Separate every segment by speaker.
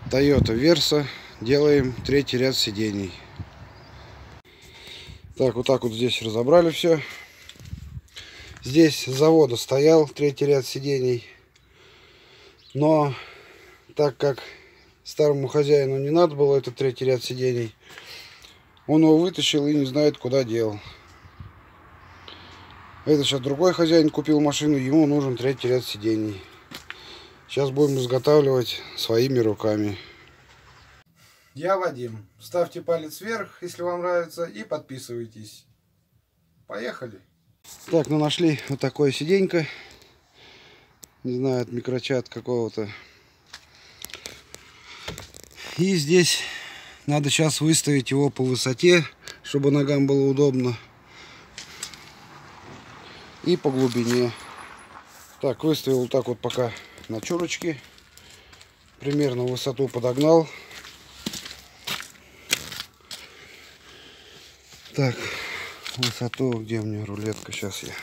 Speaker 1: Toyota Versa. Делаем третий ряд сидений. Так, вот здесь разобрали все. Здесь с завода стоял третий ряд сидений. Но так как старому хозяину не надо было этот третий ряд сидений, он его вытащил и не знает, куда дел. Это сейчас другой хозяин купил машину, ему нужен третий ряд сидений. Сейчас будем изготавливать своими руками. Я Вадим. Ставьте палец вверх, если вам нравится, и подписывайтесь. Поехали! Так, ну нашли вот такое сиденько. Не знаю, от микрочат какого-то. И здесь надо сейчас выставить его по высоте, чтобы ногам было удобно. И по глубине. Так, выставил вот так вот пока на чурочке. Примерно высоту подогнал. Так, высоту, где у меня рулетка, сейчас я.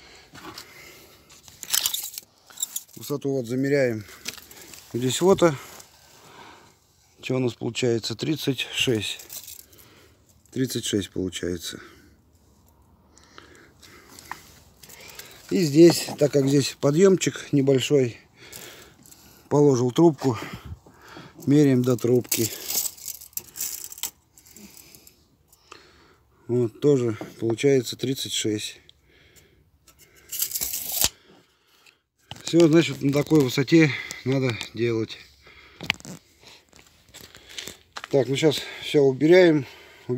Speaker 1: Высоту вот замеряем. Здесь вот, что у нас получается, 36. 36 получается. И здесь, так как здесь подъемчик небольшой, положил трубку, меряем до трубки. Вот, тоже получается 36. Все, значит, на такой высоте надо делать. Так, ну сейчас все убираем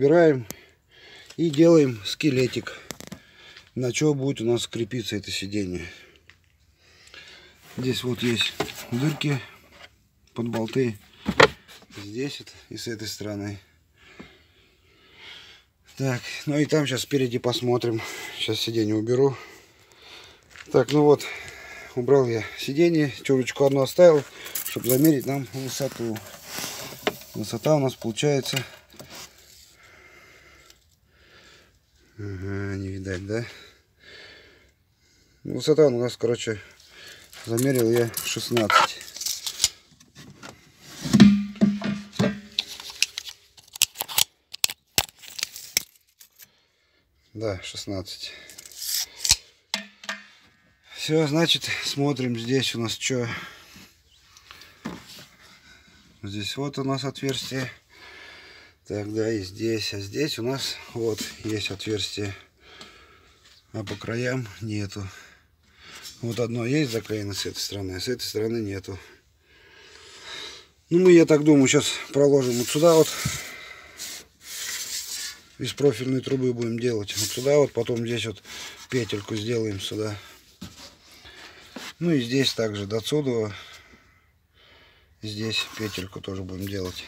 Speaker 1: и делаем скелетик, на что будет у нас крепиться это сиденье. Здесь вот есть дырки под болты, здесь вот и с этой стороны. Так, ну и там сейчас спереди посмотрим. Сейчас сиденье уберу. Так, ну вот, убрал я сиденье, чурочку одну оставил, чтобы замерить нам высоту. Высота у нас получается... Ага, не видать, да? Высота у нас, короче, замерил я 16. Да, 16. Все, значит, смотрим здесь у нас что. Здесь вот у нас отверстие. Тогда и здесь. А здесь у нас вот есть отверстие. А по краям нету. Вот одно есть заклеено с этой стороны, а с этой стороны нету. Ну, мы, я так думаю, сейчас проложим вот сюда вот. Из профильной трубы будем делать. Вот сюда вот, потом здесь вот петельку сделаем сюда. Ну и здесь также до отсюда. Здесь петельку тоже будем делать.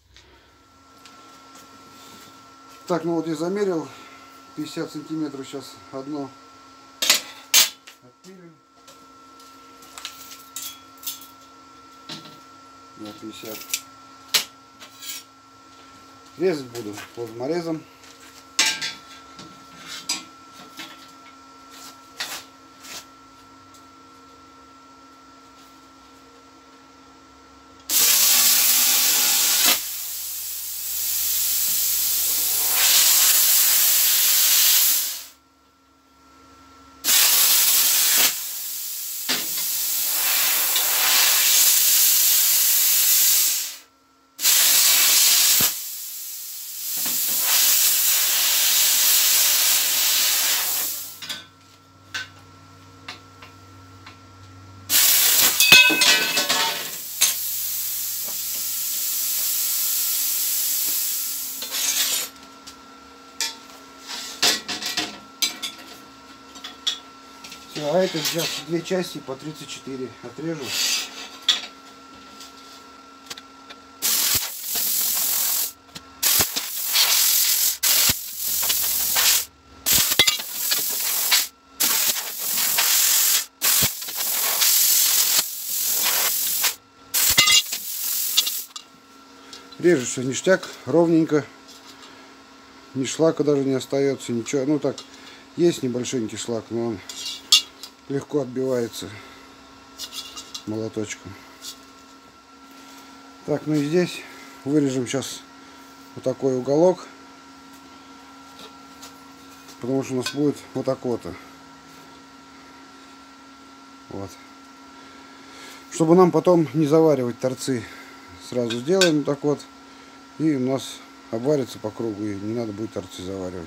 Speaker 1: Так, ну вот я замерил 50 сантиметров. Сейчас одно отпилим. На 50. Резать буду плазморезом. А это сейчас две части по 34 отрежу. Режу все ништяк, ровненько. Ни шлака даже не остается, ничего. Ну так, есть небольшенький шлак, но он легко отбивается молоточком. Так, ну и здесь вырежем сейчас вот такой уголок, потому что у нас будет вот так вот. Вот. Чтобы нам потом не заваривать торцы, сразу сделаем вот так вот, и у нас обварится по кругу, и не надо будет торцы заваривать.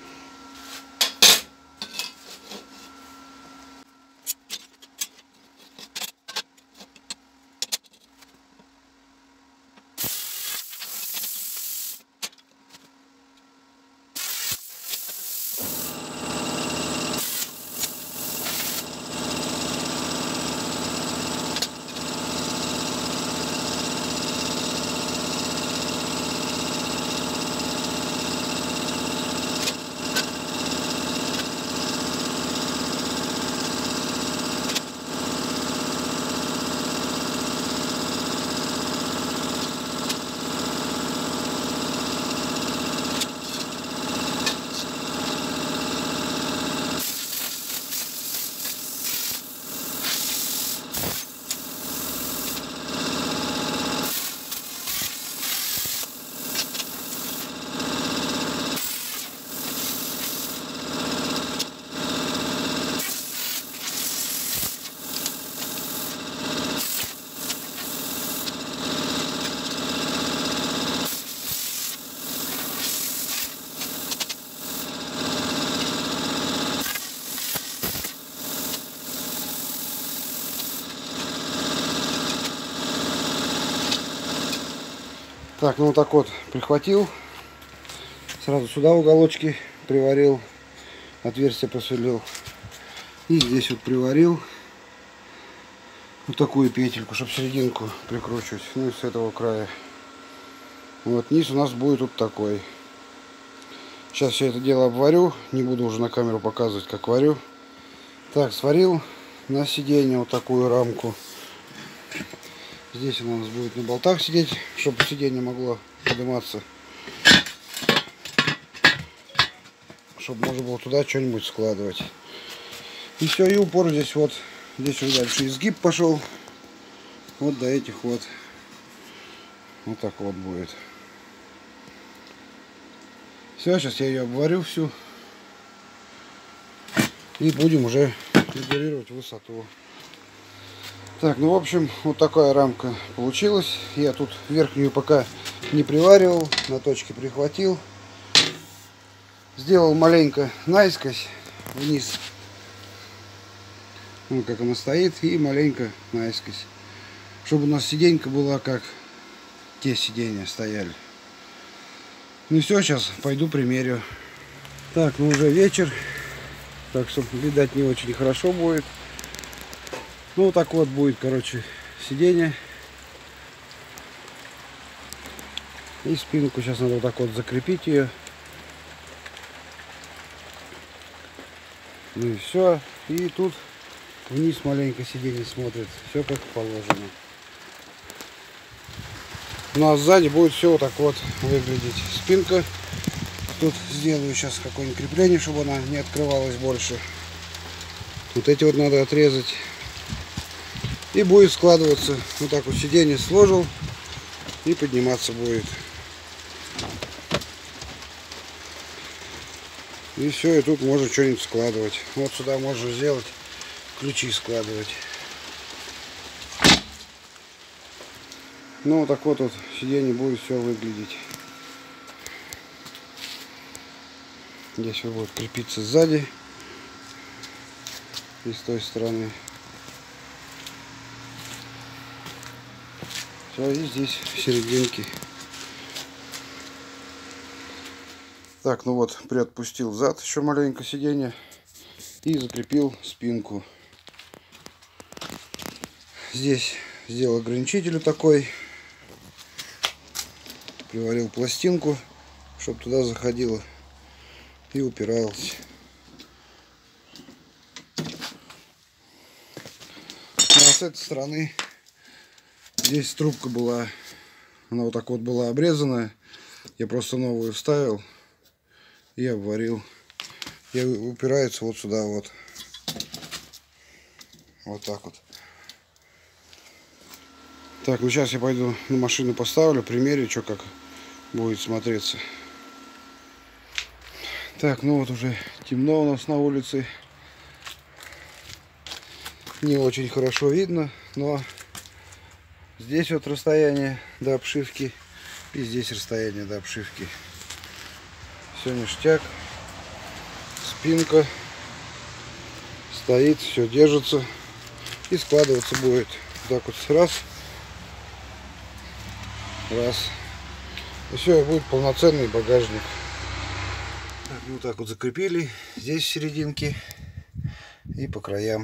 Speaker 1: Так, ну вот так вот прихватил, сразу сюда уголочки приварил, отверстие просверлил, и здесь вот приварил вот такую петельку, чтобы серединку прикручивать, ну и с этого края. Вот низ у нас будет вот такой. Сейчас все это дело обварю, не буду уже на камеру показывать, как варю. Так, сварил на сиденье вот такую рамку. Здесь она у нас будет на болтах сидеть, чтобы сиденье могло подниматься, чтобы можно было туда что-нибудь складывать. И все, и упор здесь вот. Здесь уже дальше изгиб пошел. Вот до этих вот. Вот так вот будет. Все, сейчас я ее обварю всю. И будем уже регулировать высоту. Так, ну в общем, вот такая рамка получилась. Я тут верхнюю пока не приваривал, на точке прихватил. Сделал маленько наискось вниз. Вот как она стоит, и маленько наискось. Чтобы у нас сиденька была как те сиденья стояли. Ну все, сейчас пойду примерю. Так, ну уже вечер. Так что, видать, не очень хорошо будет. Ну вот так вот будет, короче, сиденье. И спинку сейчас надо вот так вот закрепить ее. Ну и все. И тут вниз маленько сиденье смотрит. Все как положено. Ну а сзади будет все вот так вот выглядеть. Спинка. Тут сделаю сейчас какое-нибудь крепление, чтобы она не открывалась больше. Вот эти вот надо отрезать. И будет складываться. Вот так вот сиденье сложил. И подниматься будет. И все, и тут можно что-нибудь складывать. Вот сюда можно сделать, ключи складывать. Ну вот так вот сиденье будет все выглядеть. Здесь вот будет крепиться сзади и с той стороны. Все, и здесь в серединке. Так, ну вот, приотпустил зад еще маленько сиденье и закрепил спинку. Здесь сделал ограничитель такой, приварил пластинку, чтобы туда заходило и упиралось. Ну, а с этой стороны здесь трубка была, она вот так вот была обрезанная, я просто новую вставил и обварил. И упирается вот сюда вот. Вот так вот. Так, ну сейчас я пойду на машину поставлю, примерю, что как будет смотреться. Так, ну вот уже темно у нас на улице. Не очень хорошо видно, но здесь вот расстояние до обшивки и здесь расстояние до обшивки. Все ништяк. Спинка стоит, все держится и складываться будет. Так вот раз. И все, и будет полноценный багажник. Так, ну так вот закрепили здесь в серединке и по краям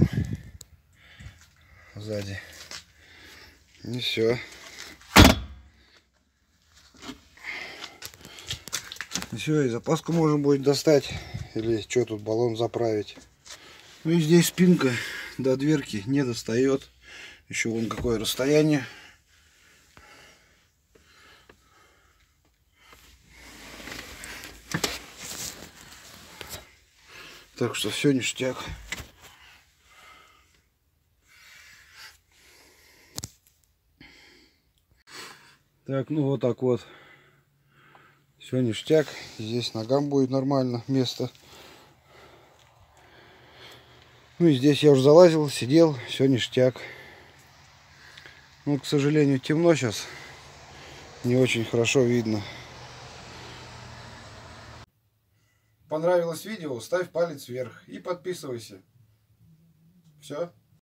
Speaker 1: сзади. И все. И все, и запаску можно будет достать. Или что тут, баллон заправить. Ну и здесь спинка до дверки не достает. Еще вон какое расстояние. Так что все ништяк. Так, ну вот так вот. Все ништяк. Здесь ногам будет нормально место. Ну и здесь я уже залазил, сидел, все ништяк. Ну, к сожалению, темно сейчас. Не очень хорошо видно. Понравилось видео? Ставь палец вверх и подписывайся. Все.